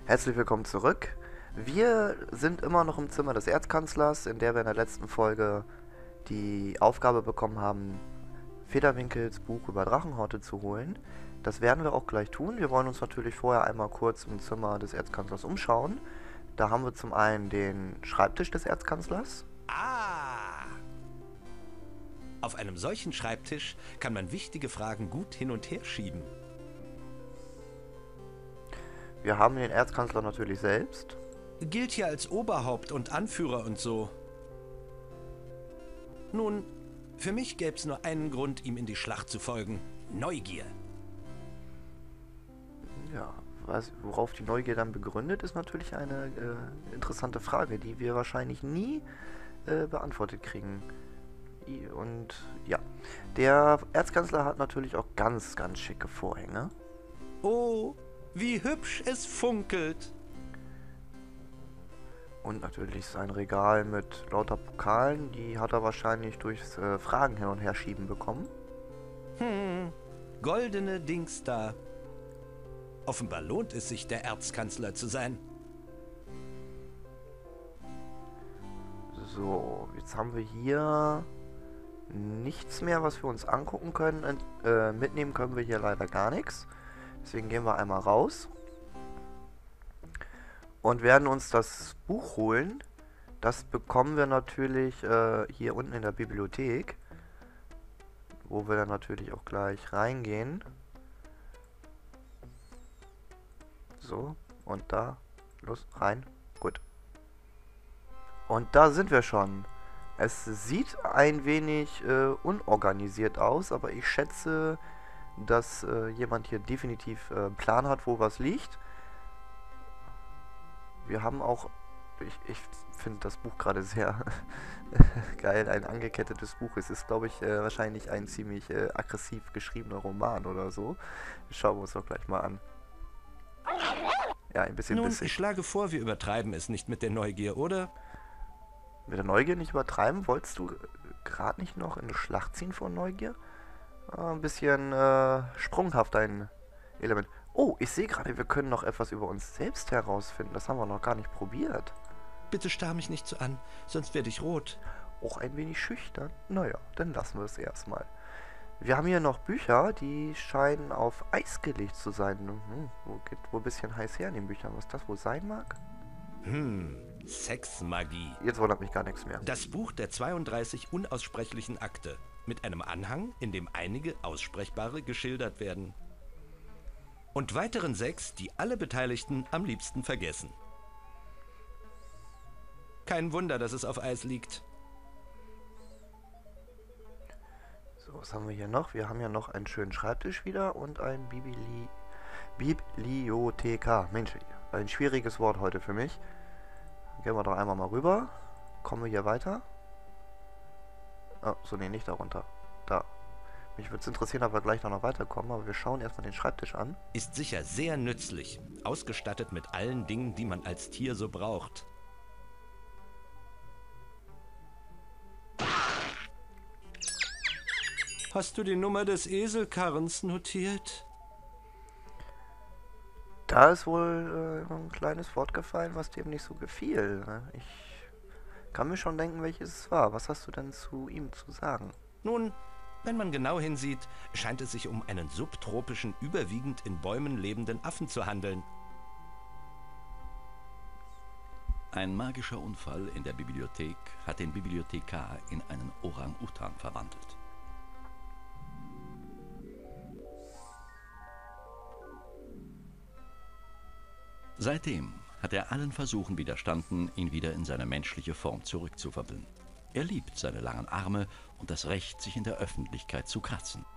Herzlich willkommen zurück. Wir sind immer noch im Zimmer des Erzkanzlers, in der wir in der letzten Folge die Aufgabe bekommen haben, Federwinkels Buch über Drachenhorte zu holen. Das werden wir auch gleich tun. Wir wollen uns natürlich vorher einmal kurz im Zimmer des Erzkanzlers umschauen. Da haben wir zum einen den Schreibtisch des Erzkanzlers. Ah! Auf einem solchen Schreibtisch kann man wichtige Fragen gut hin und her schieben. Wir haben den Erzkanzler natürlich selbst. Gilt hier als Oberhaupt und Anführer und so. Nun, für mich gäbe es nur einen Grund, ihm in die Schlacht zu folgen. Neugier. Ja, worauf die Neugier dann begründet, ist natürlich eine interessante Frage, die wir wahrscheinlich nie beantwortet kriegen. Und ja, der Erzkanzler hat natürlich auch ganz, ganz schicke Vorhänge. Oh, wie hübsch es funkelt. Und natürlich sein Regal mit lauter Pokalen, die hat er wahrscheinlich durchs Fragen hin und her schieben bekommen. Goldene Dings da. Offenbar lohnt es sich, der Erzkanzler zu sein. So, jetzt haben wir hier nichts mehr, was wir uns angucken können. Mitnehmen können wir hier leider gar nichts. Deswegen gehen wir einmal raus. Und werden uns das Buch holen. Das bekommen wir natürlich hier unten in der Bibliothek. Wo wir dann natürlich auch gleich reingehen. So, und da. Los, rein. Gut. Und da sind wir schon. Es sieht ein wenig unorganisiert aus, aber ich schätze, dass jemand hier definitiv einen Plan hat, wo was liegt. Wir haben auch, ich finde das Buch gerade sehr geil, ein angekettetes Buch. Es ist, glaube ich, wahrscheinlich ein ziemlich aggressiv geschriebener Roman oder so. Schauen wir uns doch gleich mal an. Ja, ein bisschen Nun, bissig. ich schlage vor, wir übertreiben es nicht mit der Neugier, oder? Mit der Neugier nicht übertreiben? Wolltest du gerade nicht noch in eine Schlacht ziehen vor Neugier? Ein bisschen sprunghaft ein Element. Oh, ich sehe gerade, wir können noch etwas über uns selbst herausfinden. Das haben wir noch gar nicht probiert. Bitte starr mich nicht so an, sonst werde ich rot. Auch ein wenig schüchtern. Naja, dann lassen wir es erstmal. Wir haben hier noch Bücher, die scheinen auf Eis gelegt zu sein. Wo geht wohl ein bisschen heiß her in den Büchern? Was das wohl sein mag? Sexmagie. Jetzt wundert mich gar nichts mehr. Das Buch der 32 unaussprechlichen Akte. Mit einem Anhang, in dem einige aussprechbare geschildert werden. Und weiteren 6, die alle Beteiligten am liebsten vergessen. Kein Wunder, dass es auf Eis liegt. So, was haben wir hier noch? Wir haben ja noch einen schönen Schreibtisch wieder und ein Bibliothekar. Mensch, ein schwieriges Wort heute für mich. Gehen wir doch einmal mal rüber. Kommen wir hier weiter? Oh, so, nee, nicht darunter. Da. Mich würde es interessieren, ob wir gleich noch weiterkommen, aber wir schauen erstmal den Schreibtisch an. Ist sicher sehr nützlich. Ausgestattet mit allen Dingen, die man als Tier so braucht. Hast du die Nummer des Eselkarrens notiert? Da ist wohl ein kleines Wort gefallen, was dem nicht so gefiel. Ich kann mir schon denken, welches es war. Was hast du denn zu ihm zu sagen? Nun, wenn man genau hinsieht, scheint es sich um einen subtropischen, überwiegend in Bäumen lebenden Affen zu handeln. Ein magischer Unfall in der Bibliothek hat den Bibliothekar in einen Orang-Utan verwandelt. Seitdem hat er allen Versuchen widerstanden, ihn wieder in seine menschliche Form zurückzuverwandeln. Er liebt seine langen Arme und das Recht, sich in der Öffentlichkeit zu kratzen.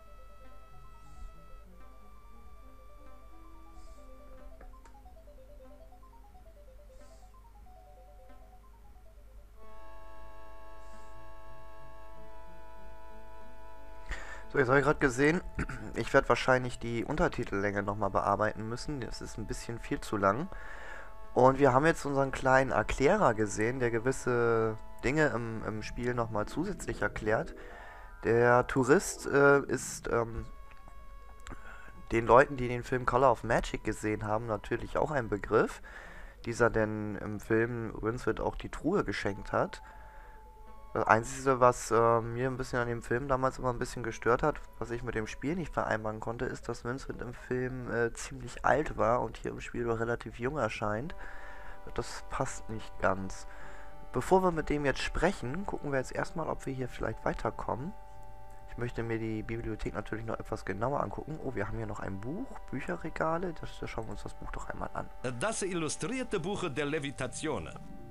So, jetzt habe ich gerade gesehen, ich werde wahrscheinlich die Untertitellänge nochmal bearbeiten müssen. Das ist ein bisschen viel zu lang. Und wir haben jetzt unseren kleinen Erklärer gesehen, der gewisse Dinge im Spiel nochmal zusätzlich erklärt. Der Tourist ist den Leuten, die den Film Color of Magic gesehen haben, natürlich auch ein Begriff. Dieser denn im Film Winslet auch die Truhe geschenkt hat. Das Einzige, was mir ein bisschen an dem Film damals immer ein bisschen gestört hat, was ich mit dem Spiel nicht vereinbaren konnte, ist, dass Winslet im Film ziemlich alt war und hier im Spiel noch relativ jung erscheint. Das passt nicht ganz. Bevor wir mit dem jetzt sprechen, gucken wir jetzt erstmal, ob wir hier vielleicht weiterkommen. Ich möchte mir die Bibliothek natürlich noch etwas genauer angucken. Oh, wir haben hier noch ein Buch, Bücherregale. Da schauen wir uns das Buch doch einmal an. Das illustrierte Buch der Levitation.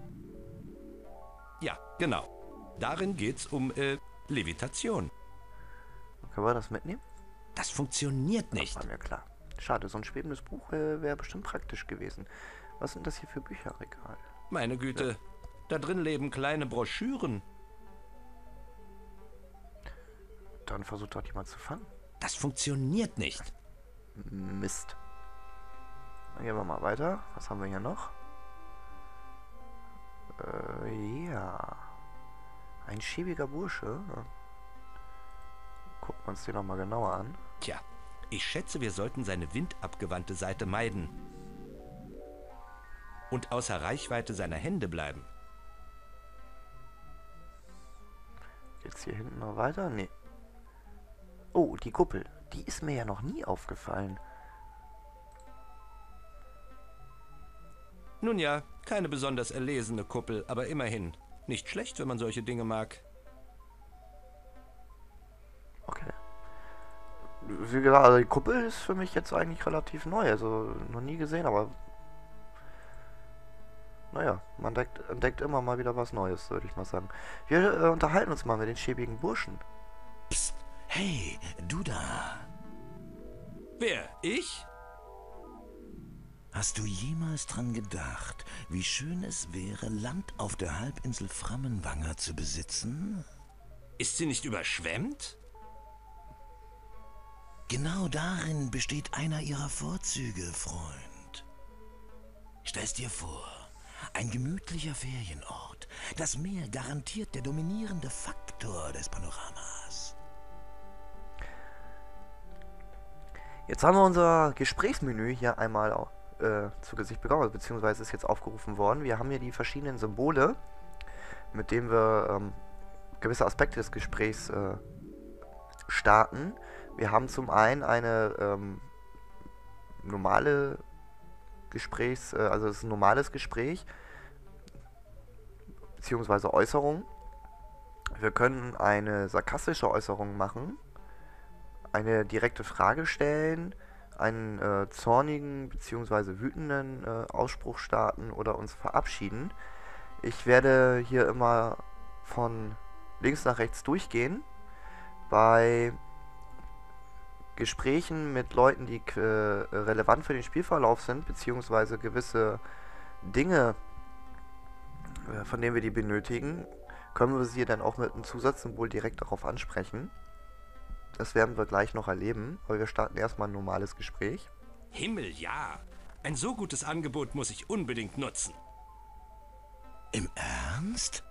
Ja, genau. Darin geht's um Levitation. Können wir das mitnehmen? Das funktioniert nicht. Das war mir klar. Schade, so ein schwebendes Buch wäre bestimmt praktisch gewesen. Was sind das hier für Bücherregale? Meine Güte, da drin leben kleine Broschüren. Dann versucht doch jemand zu fangen. Das funktioniert nicht. Mist. Dann gehen wir mal weiter. Was haben wir hier noch? Ja. Ein schäbiger Bursche. Gucken wir uns den nochmal genauer an. Tja, ich schätze, wir sollten seine windabgewandte Seite meiden. Und außer Reichweite seiner Hände bleiben. Geht's hier hinten noch weiter? Nee. Oh, die Kuppel. Die ist mir ja noch nie aufgefallen. Nun ja, keine besonders erlesene Kuppel, aber immerhin. Nicht schlecht, wenn man solche Dinge mag. Okay. Wie gesagt, also die Kuppel ist für mich jetzt eigentlich relativ neu. Also noch nie gesehen, aber... Naja, man entdeckt immer mal wieder was Neues, würde ich mal sagen. Wir unterhalten uns mal mit den schäbigen Burschen. Psst, hey, du da. Wer? Ich? Hast du jemals dran gedacht, wie schön es wäre, Land auf der Halbinsel Frammenwanger zu besitzen? Ist sie nicht überschwemmt? Genau darin besteht einer ihrer Vorzüge, Freund. Stell's dir vor, ein gemütlicher Ferienort. Das Meer garantiert der dominierende Faktor des Panoramas. Jetzt haben wir unser Gesprächsmenü hier einmal zu Gesicht bekommen, beziehungsweise ist jetzt aufgerufen worden. Wir haben hier die verschiedenen Symbole, mit denen wir gewisse Aspekte des Gesprächs starten. Wir haben zum einen eine normale also es ist ein normales Gespräch, beziehungsweise Äußerung. Wir können eine sarkastische Äußerung machen, eine direkte Frage stellen, einen zornigen bzw. wütenden Ausspruch starten oder uns verabschieden. Ich werde hier immer von links nach rechts durchgehen. Bei Gesprächen mit Leuten, die relevant für den Spielverlauf sind, beziehungsweise gewisse Dinge, von denen wir die benötigen, können wir sie dann auch mit einem Zusatzsymbol direkt darauf ansprechen. Das werden wir gleich noch erleben, aber wir starten erstmal ein normales Gespräch. Himmel, ja. Ein so gutes Angebot muss ich unbedingt nutzen. Im Ernst?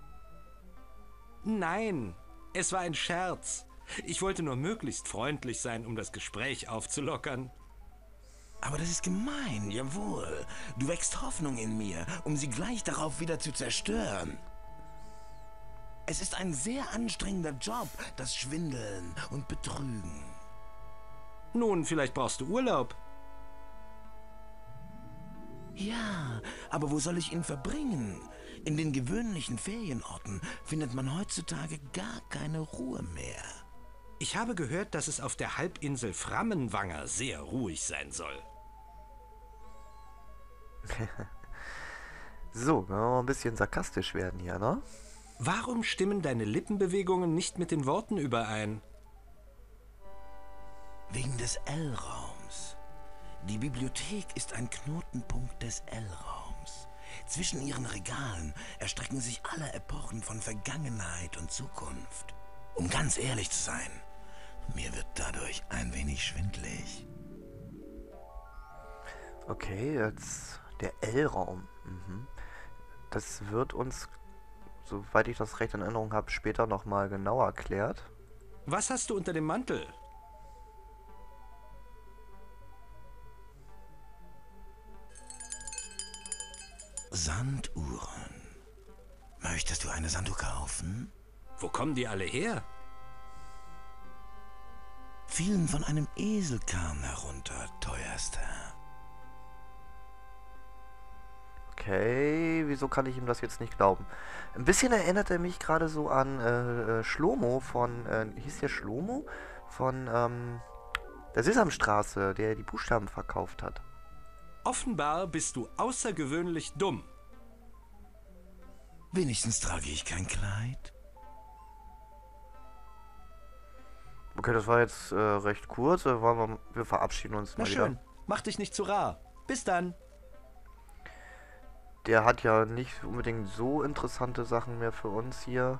Nein, es war ein Scherz. Ich wollte nur möglichst freundlich sein, um das Gespräch aufzulockern. Aber das ist gemein, jawohl. Du wächst Hoffnung in mir, um sie gleich darauf wieder zu zerstören. Es ist ein sehr anstrengender Job, das Schwindeln und Betrügen. Nun, vielleicht brauchst du Urlaub. Ja, aber wo soll ich ihn verbringen? In den gewöhnlichen Ferienorten findet man heutzutage gar keine Ruhe mehr. Ich habe gehört, dass es auf der Halbinsel Frammenwanger sehr ruhig sein soll. So, wenn wir mal ein bisschen sarkastisch werden hier, ne? Warum stimmen deine Lippenbewegungen nicht mit den Worten überein? Wegen des L-Raums. Die Bibliothek ist ein Knotenpunkt des L-Raums. Zwischen ihren Regalen erstrecken sich alle Epochen von Vergangenheit und Zukunft. Um ganz ehrlich zu sein, mir wird dadurch ein wenig schwindelig. Okay, jetzt der L-Raum. Das wird uns, soweit ich das recht in Erinnerung habe, später nochmal genauer erklärt. Was hast du unter dem Mantel? Sanduhren. Möchtest du eine Sanduhr kaufen? Wo kommen die alle her? Fielen von einem Eselkahn herunter, teuerster. Okay, wieso kann ich ihm das jetzt nicht glauben? Ein bisschen erinnert er mich gerade so an Schlomo von, hieß der Schlomo? Von der Sesamstraße, der die Buchstaben verkauft hat. Offenbar bist du außergewöhnlich dumm. Wenigstens trage ich kein Kleid. Okay, das war jetzt recht kurz. Wir verabschieden uns Na mal schön, wieder. mach dich nicht zu rar. Bis dann. Der hat ja nicht unbedingt so interessante Sachen mehr für uns hier.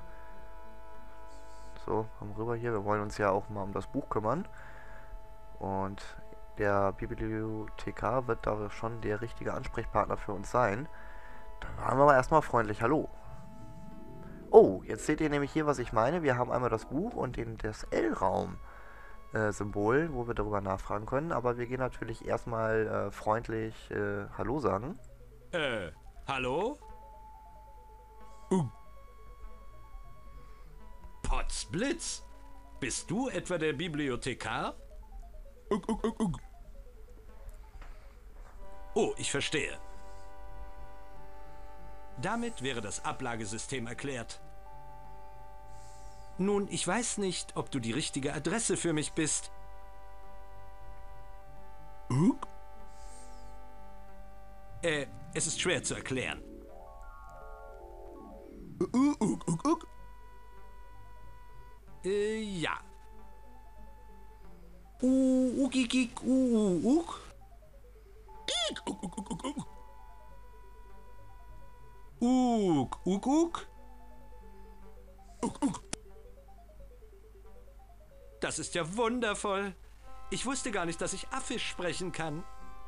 So, komm rüber hier. Wir wollen uns ja auch mal um das Buch kümmern. Und der Bibliothekar wird da schon der richtige Ansprechpartner für uns sein. Dann machen wir aber erstmal freundlich Hallo. Oh, jetzt seht ihr nämlich hier, was ich meine. Wir haben einmal das Buch und das L-Raum-Symbol, wo wir darüber nachfragen können. Aber wir gehen natürlich erstmal freundlich Hallo sagen. Hallo? Potzblitz! Bist du etwa der Bibliothekar? Oh, ich verstehe. Damit wäre das Ablagesystem erklärt. Nun, ich weiß nicht, ob du die richtige Adresse für mich bist. Es ist schwer zu erklären. Ja. Ugigig, uk. Uk. Das ist ja wundervoll. Ich wusste gar nicht, dass ich Affisch sprechen kann.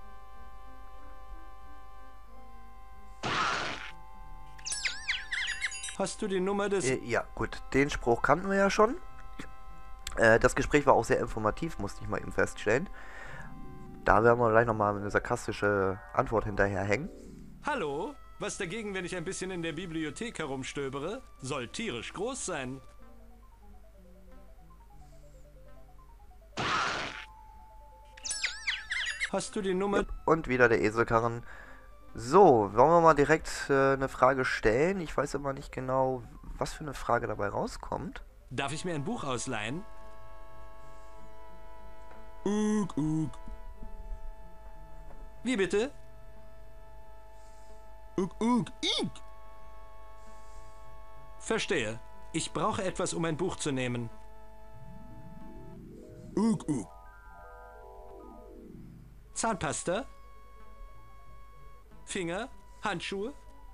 Hast du die Nummer des... Ja, gut. Den Spruch kannten wir ja schon. Das Gespräch war auch sehr informativ, musste ich mal eben feststellen. Da werden wir gleich nochmal eine sarkastische Antwort hinterherhängen. Hallo? Was dagegen, wenn ich ein bisschen in der Bibliothek herumstöbere? Soll tierisch groß sein. Hast du die Nummer... Und wieder der Eselkarren. So, wollen wir mal direkt eine Frage stellen? Ich weiß aber nicht genau, was für eine Frage dabei rauskommt. Darf ich mir ein Buch ausleihen? Wie bitte? Verstehe. Ich brauche etwas, um ein Buch zu nehmen. Zahnpasta? Finger? Handschuhe?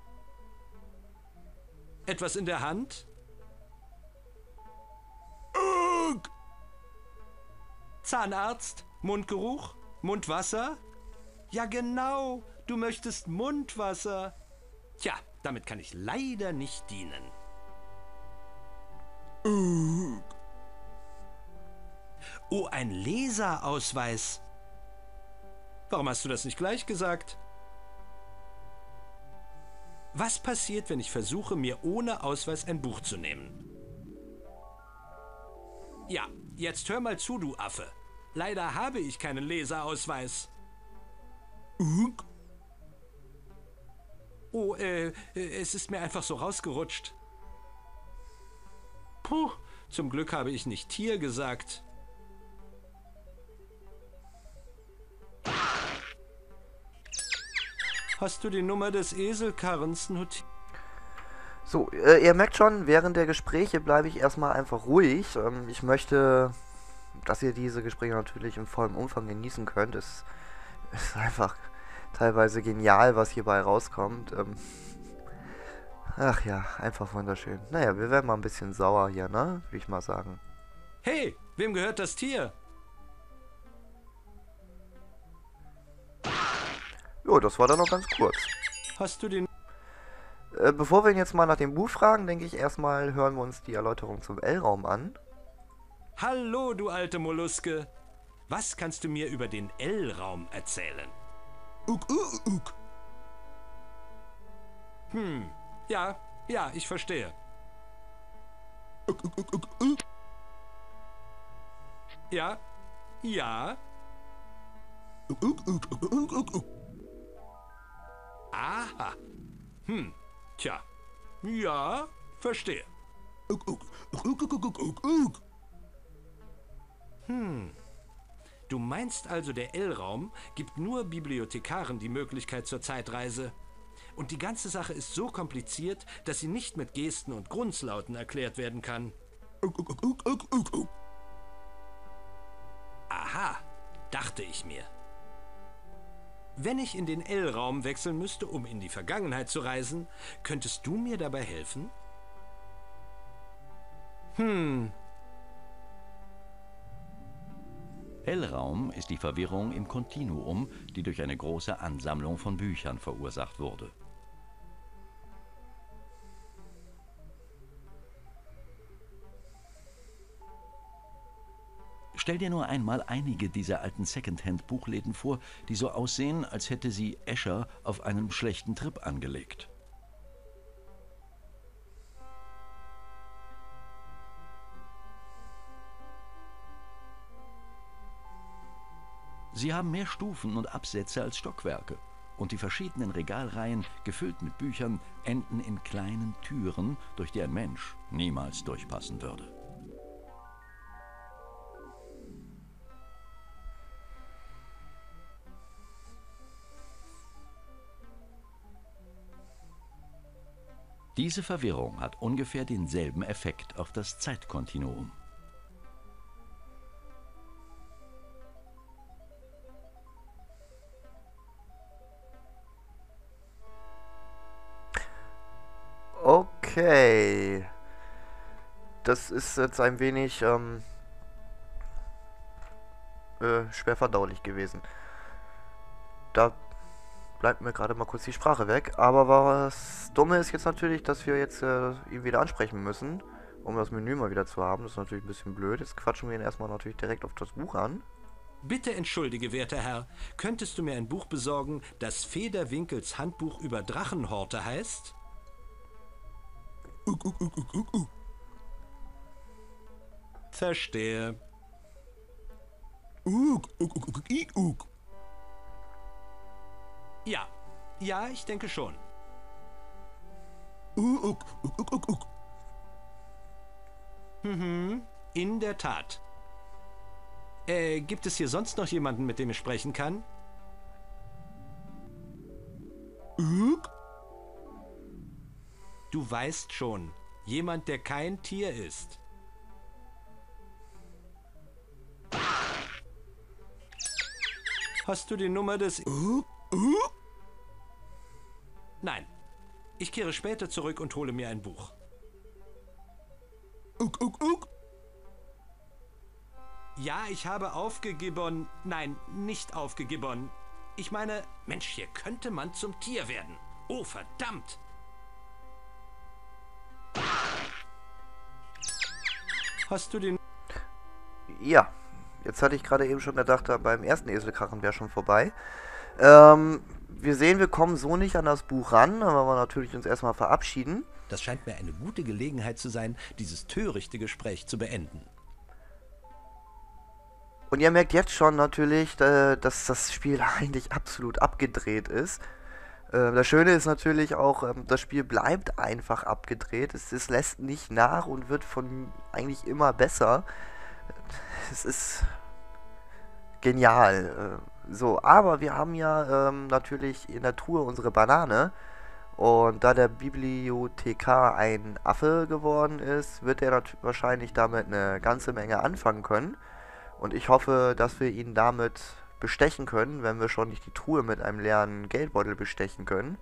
Etwas in der Hand? Zahnarzt? Mundgeruch? Mundwasser? Ja genau, du möchtest Mundwasser. Tja, damit kann ich leider nicht dienen. Oh, ein Leserausweis. Warum hast du das nicht gleich gesagt? Was passiert, wenn ich versuche, mir ohne Ausweis ein Buch zu nehmen? Ja, jetzt hör mal zu, du Affe. Leider habe ich keinen Leserausweis. Oh, es ist mir einfach so rausgerutscht. Puh, zum Glück habe ich nicht Tier gesagt. Hast du die Nummer des Eselkarrens notiert? So, ihr merkt schon, während der Gespräche bleibe ich erstmal einfach ruhig. Ich möchte, dass ihr diese Gespräche natürlich in vollem Umfang genießen könnt. Es ist einfach teilweise genial, was hierbei rauskommt. Ach ja, einfach wunderschön. Naja, wir werden mal ein bisschen sauer hier, ne? Würde ich mal sagen. Hey, wem gehört das Tier? Jo, das war dann noch ganz kurz. Hast du den... Bevor wir ihn jetzt mal nach dem Buch fragen, denke ich erstmal hören wir uns die Erläuterung zum L-Raum an. Hallo, du alte Molluske. Was kannst du mir über den L-Raum erzählen? Ja, ja, ich verstehe. Ja, ja. Aha. Tja. Ja, verstehe. Du meinst also, der L-Raum gibt nur Bibliothekaren die Möglichkeit zur Zeitreise. Und die ganze Sache ist so kompliziert, dass sie nicht mit Gesten und Grunzlauten erklärt werden kann. Aha, dachte ich mir. Wenn ich in den L-Raum wechseln müsste, um in die Vergangenheit zu reisen, könntest du mir dabei helfen? L-Raum ist die Verwirrung im Kontinuum, die durch eine große Ansammlung von Büchern verursacht wurde. Stell dir nur einmal einige dieser alten Secondhand-Buchläden vor, die so aussehen, als hätte sie Escher auf einen schlechten Trip angelegt. Sie haben mehr Stufen und Absätze als Stockwerke. Und die verschiedenen Regalreihen, gefüllt mit Büchern, enden in kleinen Türen, durch die ein Mensch niemals durchpassen würde. Diese Verwirrung hat ungefähr denselben Effekt auf das Zeitkontinuum. Okay. Das ist jetzt ein wenig schwer verdaulich gewesen. Da bleibt mir gerade mal kurz die Sprache weg. Aber was Dumme ist jetzt natürlich, dass wir jetzt ihn wieder ansprechen müssen, um das Menü mal wieder zu haben. Das ist natürlich ein bisschen blöd. Jetzt quatschen wir ihn erstmal natürlich direkt auf das Buch an. Bitte entschuldige, werter Herr, könntest du mir ein Buch besorgen, das Federwinkels Handbuch über Drachenhorte heißt? Verstehe. Ja, ja, ich denke schon. In der Tat. Gibt es hier sonst noch jemanden, mit dem ich sprechen kann? Du weißt schon, jemand, der kein Tier ist. Hast du die Nummer des... Nein. Ich kehre später zurück und hole mir ein Buch. Ja, ich habe aufgegeben... Nein, nicht aufgegeben. Ich meine, Mensch, hier könnte man zum Tier werden. Oh, verdammt! Hast du den... Ja, jetzt hatte ich gerade eben schon gedacht, beim ersten Eselkrachen wäre schon vorbei. Wir sehen, wir kommen so nicht an das Buch ran, aber wir natürlich uns erstmal verabschieden. Das scheint mir eine gute Gelegenheit zu sein, dieses törichte Gespräch zu beenden. Und ihr merkt jetzt schon natürlich, dass das Spiel eigentlich absolut abgedreht ist. Das Schöne ist natürlich auch, das Spiel bleibt einfach abgedreht. Es lässt nicht nach und wird von eigentlich immer besser. Es ist genial. So, aber wir haben ja natürlich in der Truhe unsere Banane. Und da der Bibliothekar ein Affe geworden ist, wird er wahrscheinlich damit eine ganze Menge anfangen können. Und ich hoffe, dass wir ihn damit bestechen können, wenn wir schon nicht die Truhe mit einem leeren Geldbeutel bestechen können.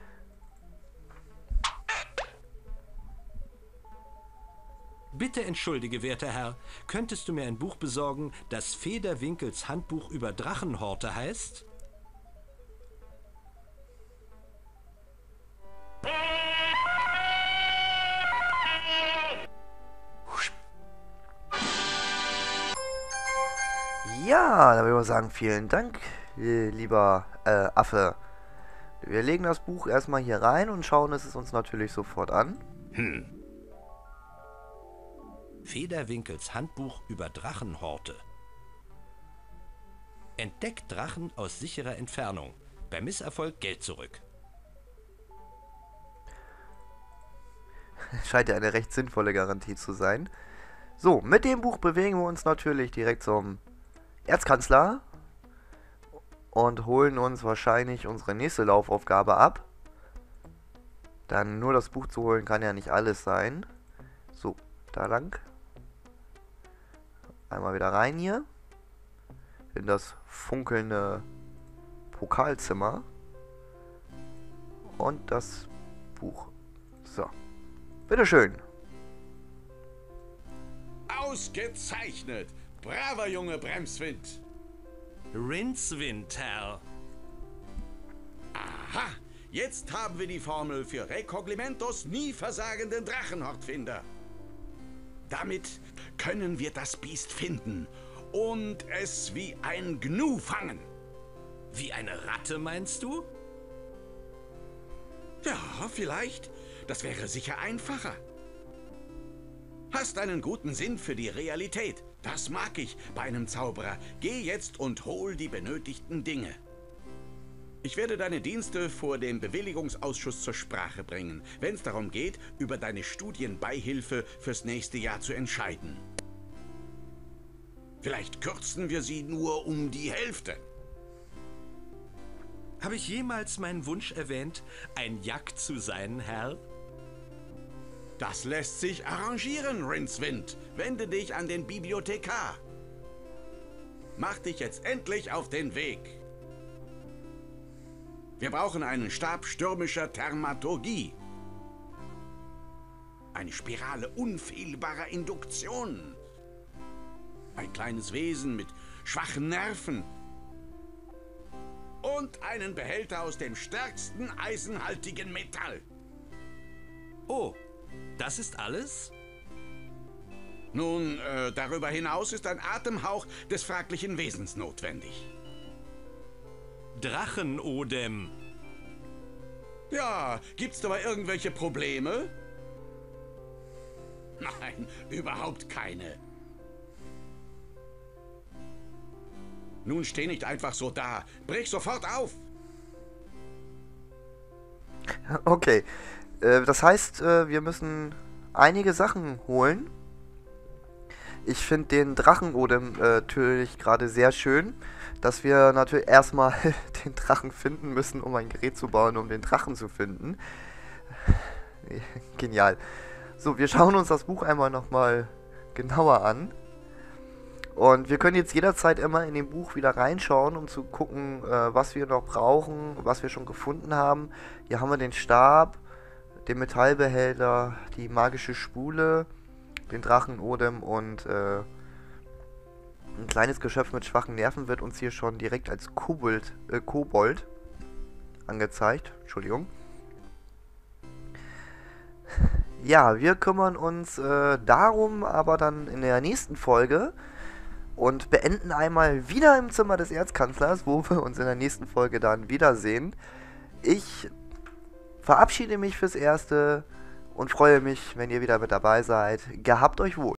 Bitte entschuldige, werter Herr, könntest du mir ein Buch besorgen, das Federwinkels Handbuch über Drachenhorte heißt? Ja, da würde ich mal sagen, vielen Dank, lieber Affe. wir legen das Buch erstmal hier rein und schauen es uns natürlich sofort an. Federwinkels Handbuch über Drachenhorte. Entdeckt Drachen aus sicherer Entfernung. Bei Misserfolg Geld zurück. Scheint ja eine recht sinnvolle Garantie zu sein. So, mit dem Buch bewegen wir uns natürlich direkt zum Erzkanzler und holen uns wahrscheinlich unsere nächste Laufaufgabe ab. Dann nur das Buch zu holen kann ja nicht alles sein. So, da lang. Einmal wieder rein hier. In das funkelnde Pokalzimmer. Und das Buch. So. Bitteschön. Ausgezeichnet! Braver Junge Bremswind! Rincewind, Herr. Aha! Jetzt haben wir die Formel für Recognimentos nie versagenden Drachenhortfinder. Damit können wir das Biest finden und es wie ein Gnu fangen. Wie eine Ratte, meinst du? Ja, vielleicht. Das wäre sicher einfacher. Hast einen guten Sinn für die Realität. Das mag ich bei einem Zauberer. Geh jetzt und hol die benötigten Dinge. Ich werde deine Dienste vor dem Bewilligungsausschuss zur Sprache bringen, wenn es darum geht, über deine Studienbeihilfe fürs nächste Jahr zu entscheiden. Vielleicht kürzen wir sie nur um die Hälfte. Habe ich jemals meinen Wunsch erwähnt, ein Jack zu sein, Herr? Das lässt sich arrangieren, Rincewind. Wende dich an den Bibliothekar. Mach dich jetzt endlich auf den Weg. Wir brauchen einen Stab stürmischer Thermaturgie. Eine Spirale unfehlbarer Induktion. Ein kleines Wesen mit schwachen Nerven. Und einen Behälter aus dem stärksten eisenhaltigen Metall. Oh, das ist alles? Nun, darüber hinaus ist ein Atemhauch des fraglichen Wesens notwendig. Drachenodem. Ja, gibt's dabei irgendwelche Probleme? Nein, überhaupt keine. Nun steh nicht einfach so da. Brich sofort auf. Okay. Das heißt, wir müssen einige Sachen holen. Ich finde den Drachenodem natürlich gerade sehr schön, dass wir natürlich erstmal den Drachen finden müssen, um ein Gerät zu bauen, um den Drachen zu finden. Genial. So, wir schauen uns das Buch einmal nochmal genauer an. Und wir können jetzt jederzeit immer in dem Buch wieder reinschauen, um zu gucken, was wir noch brauchen, was wir schon gefunden haben. Hier haben wir den Stab, den Metallbehälter, die magische Spule, den Drachenodem und ein kleines Geschöpf mit schwachen Nerven wird uns hier schon direkt als Kobold angezeigt. Entschuldigung. Ja, wir kümmern uns darum aber dann in der nächsten Folge und beenden einmal wieder im Zimmer des Erzkanzlers, wo wir uns in der nächsten Folge dann wiedersehen. Ich verabschiede mich fürs Erste und freue mich, wenn ihr wieder mit dabei seid. Gehabt euch wohl.